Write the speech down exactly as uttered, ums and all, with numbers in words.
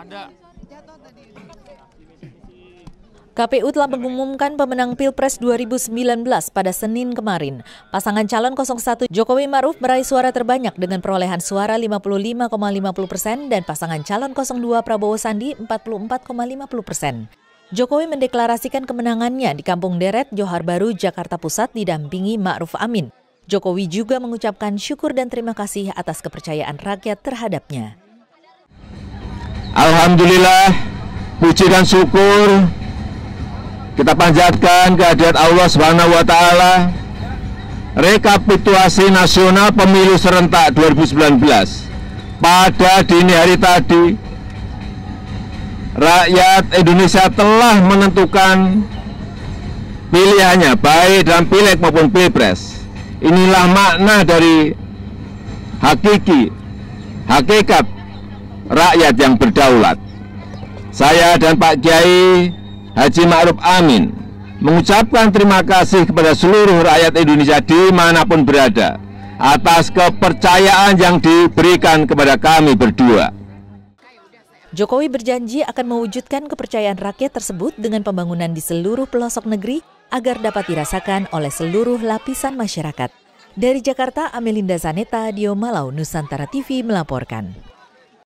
Ada. K P U telah mengumumkan pemenang Pilpres dua ribu sembilan belas pada Senin kemarin. Pasangan calon nol satu Jokowi Ma'ruf meraih suara terbanyak dengan perolehan suara lima puluh lima koma lima puluh persen dan pasangan calon nol dua Prabowo Sandi empat puluh empat koma lima puluh persen. Jokowi mendeklarasikan kemenangannya di Kampung Deret, Johar Baru, Jakarta Pusat didampingi Ma'ruf Amin. Jokowi juga mengucapkan syukur dan terima kasih atas kepercayaan rakyat terhadapnya. Alhamdulillah, puji dan syukur kita panjatkan kehadirat Allah Subhanahu wa Ta'ala. Rekapitulasi nasional pemilu serentak dua ribu sembilan belas pada dini hari tadi, rakyat Indonesia telah menentukan pilihannya baik dalam pileg maupun pilpres. Inilah makna dari hakiki, hakikat rakyat yang berdaulat. Saya dan Pak Kiai Haji Ma'ruf Amin mengucapkan terima kasih kepada seluruh rakyat Indonesia dimanapun berada atas kepercayaan yang diberikan kepada kami berdua. Jokowi berjanji akan mewujudkan kepercayaan rakyat tersebut dengan pembangunan di seluruh pelosok negeri agar dapat dirasakan oleh seluruh lapisan masyarakat. Dari Jakarta, Amelinda Zaneta, Dio Malau, Nusantara T V melaporkan.